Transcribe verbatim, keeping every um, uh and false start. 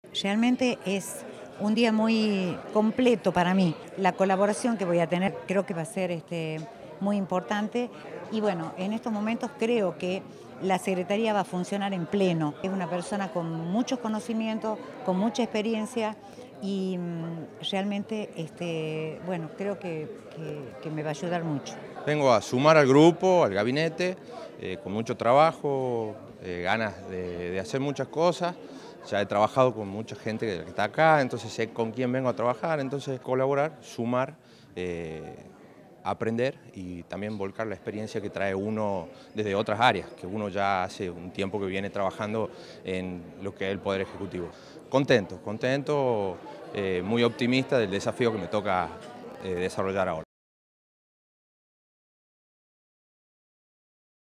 Realmente es un día muy completo para mí. La colaboración que voy a tener creo que va a ser este, muy importante y bueno, en estos momentos creo que la Secretaría va a funcionar en pleno. Es una persona con muchos conocimientos, con mucha experiencia y mm, realmente este, bueno, creo que, que- que me va a ayudar mucho. Vengo a sumar al grupo, al gabinete, eh, con mucho trabajo, eh, ganas de, de hacer muchas cosas. Ya he trabajado con mucha gente que está acá, entonces sé con quién vengo a trabajar, entonces colaborar, sumar, eh, aprender y también volcar la experiencia que trae uno desde otras áreas, que uno ya hace un tiempo que viene trabajando en lo que es el Poder Ejecutivo. Contento, contento, eh, muy optimista del desafío que me toca eh, desarrollar ahora.